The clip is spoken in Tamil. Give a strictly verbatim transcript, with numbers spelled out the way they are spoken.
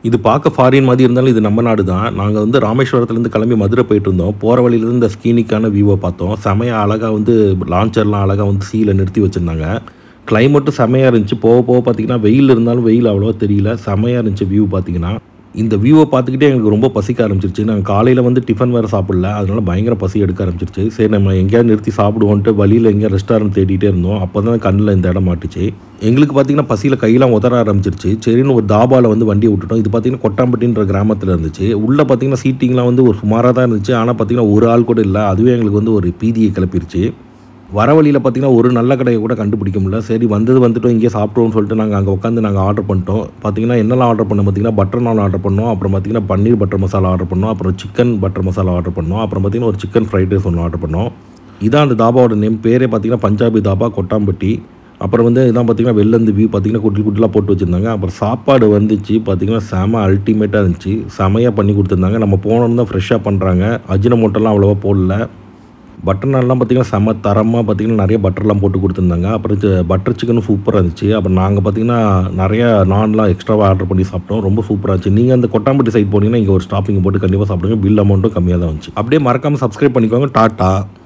இது பார்க்க ஃபாரின் மாதிரி இருந்தாலும் இது நம்ம நாடு தான். நாங்கள் வந்து ராமேஸ்வரத்துலேருந்து கிளம்பி மதுரை போயிட்டு இருந்தோம். போகிற வழியிலேருந்து இந்த ஸ்கீனிக்கான வியூவை பார்த்தோம். செமையாக அழகாக வந்து லான்ச்சர்லாம் அழகாக வந்து சீல நிறுத்தி வச்சுருந்தாங்க. கிளைமேட்டும் செமையாக இருந்துச்சு. போக போக பார்த்திங்கன்னா வெயில் இருந்தாலும் வெயில் அவ்வளோவா தெரியல. செமையாக இருந்துச்சு வியூ பார்த்திங்கன்னா. இந்த வியூவை பார்த்துக்கிட்டே எங்களுக்கு ரொம்ப பசிக்க ஆரம்பிச்சிருச்சு. நாங்கள் காலையில் வந்து டிஃபன் வேறு சாப்பிடல, அதனால பயங்கர பசி எடுக்க ஆரம்பிச்சிருச்சு. சரி நம்ம எங்கேயாவது நிறுத்தி சாப்பிடுவோன்ட்டு வழியில் எங்கேயா ரெஸ்டாரண்ட் தேடிட்டே இருந்தோம். அப்போ தான் கண்ணில் இந்த இடம் மாட்டுச்சு. எங்களுக்கு பார்த்திங்கன்னா பசியில் கையெல்லாம் உதற ஆரம்பிச்சிருச்சு. சரின்னு ஒரு தாபாவில் வந்து வண்டியை விட்டுட்டோம். இது பார்த்திங்கன்னா கொட்டாம்பட்டின்ற கிராமத்தில் இருந்துச்சு. உள்ளே பார்த்திங்கன்னா சீட்டிங்லாம் வந்து ஒரு சுமாராக தான் இருந்துச்சு. ஆனால் பார்த்திங்கன்னா ஒரு ஆள் கூட இல்லை. அதுவே எங்களுக்கு வந்து ஒரு பீதியை கிளப்பிருச்சு. வர வழியில் பார்த்திங்கன்னா ஒரு நல்ல கடையை கூட கண்டுபிடிக்க முடியல. சரி வந்தது வந்துட்டோம், இங்கே சாப்பிட்றோம்னு சொல்லிட்டு நாங்கள் அங்கே உட்காந்து நாங்கள் ஆர்டர் பண்ணிட்டோம். பார்த்திங்கன்னா என்னெல்லாம் ஆர்டர் பண்ணோம் பார்த்திங்கன்னா பட்டர் நான் ஆர்டர் பண்ணோம். அப்புறம் பார்த்திங்கன்னா பன்னீர் பட்டர் மசாலா ஆர்டர் பண்ணோம். அப்புறம் சிக்கன் பட்டர் மசாலா ஆர்டர் பண்ணோம். அப்புறம் பார்த்திங்கன்னா ஒரு சிக்கன் ஃப்ரைட் ரைஸ் ஒன்று ஆர்டர் பண்ணோம். இதான் அந்த தாபாவோட நேம். பேரே பார்த்திங்கன்னா பஞ்சாபி தாபா கொட்டாம்பட்டி. அப்புறம் வந்து இதான் பார்த்திங்கன்னா வெளிலேருந்து வியூ பார்த்திங்கன்னா குட்டி குட்டிலாம் போட்டு வச்சுருந்தாங்க. அப்புறம் சாப்பாடு வந்துச்சு பார்த்திங்கன்னா செம அல்டிமேட்டாக இருந்துச்சு. செமையாக பண்ணி கொடுத்துருந்தாங்க. நம்ம போனோம்னு தான் ஃப்ரெஷ்ஷாக பண்ணுறாங்க. அஜினமோட்டோலாம் அவ்வளோவா போடல. பட்டர் நான்லாம் பார்த்திங்கன்னா செம்ம தரமாக பார்த்திங்கன்னா நிறைய பட்டர்லாம் போட்டு கொடுத்துருந்தாங்க. அப்புறம் பட்டர் சிக்கனும் சூப்பராக இருந்துச்சு. அப்புறம் நாங்கள் பார்த்திங்கன்னா நிறையா நான்லாம் எக்ஸ்ட்ராவாக ஆர்டர் பண்ணி சாப்பிட்டோம். ரொம்ப சூப்பராக இருந்துச்சு. நீங்கள் அந்த கொட்டாம்பட்டி சைட் போனீங்கன்னா இங்கே ஒரு ஸ்டாப்பிங் போட்டு கண்டிப்பாக சாப்பிடுங்க. பில் அமௌண்ட்டும் கம்மியாக தான் வந்துச்சு. அப்படியே மறக்காமல் சப்ஸ்கிரைப் பண்ணிக்கோங்க. டாட்டா.